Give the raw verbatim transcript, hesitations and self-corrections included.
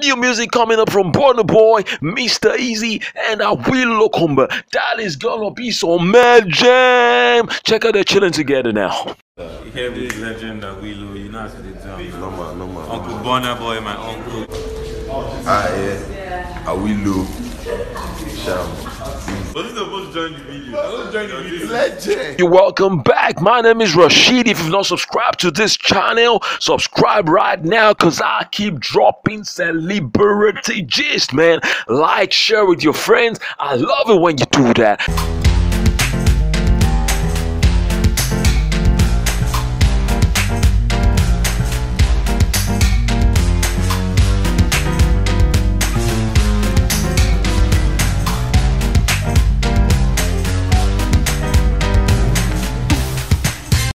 New music coming up from Burna Boy, Mister Easy, and Awilo Kumba. That is gonna be some mad jam. Check out they're chilling together now. Uh, here with legend Awilo, you know how to do it. No man, no man. Uncle Burna Boy, my uncle. Ah yeah, Awilo. Sham. Was it supposed to join the video? I was join the video. Legend. You welcome back. My name is Rashid. If you've not subscribed to this channel, subscribe right now because I keep dropping celebrity gist, man. Like, share with your friends. I love it when you do that.